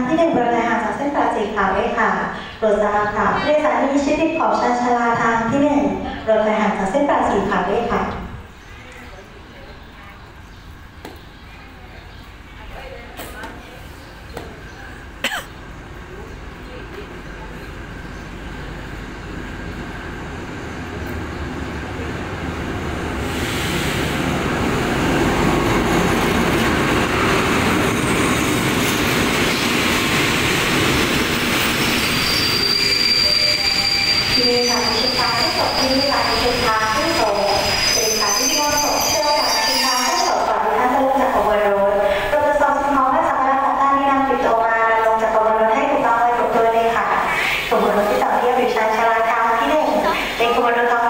ที่1บริหารจากเส้นปลาสีขาวด้วยค่ะโปรดทราบค่ะผู้โดยสารมีชื่อติดขอบชานชาลาทางที่1บริหารจากเส้นปลาสีขาวด้วยค่ะมีการชิงช้าที่สดมีการชิงช้าที่โตเป็นการที่ว่าสดเชื่อจากชิงช้าที่สดก่อนที่ท่านจะลงจากขบวนรถโดยจะสอบสิ่งของและสัมภาระของท่านที่นำติดตัวมาลงจากขบวนรถให้ถูกต้องและถูกตัวเลยค่ะขบวนรถที่ต่อเทียบอยู่ชานชาลาทางที่1เป็นขบวนรถ